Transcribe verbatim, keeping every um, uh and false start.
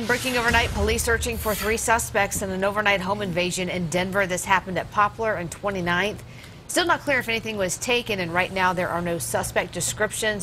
Breaking overnight, police searching for three suspects in an overnight home invasion in Denver. This happened at Poplar and twenty-ninth. Still not clear if anything was taken, and right now there are no suspect descriptions.